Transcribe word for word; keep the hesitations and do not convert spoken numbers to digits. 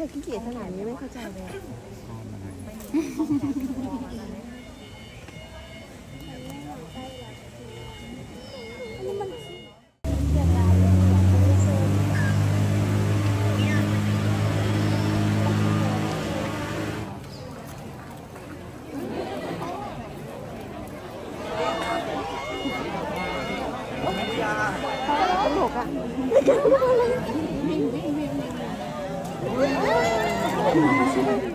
รขี้เกียจขนาดนี้ไม่เข้าใจเลยตลกอ่ะวิ่งวิ่งวิ่งวิ่ง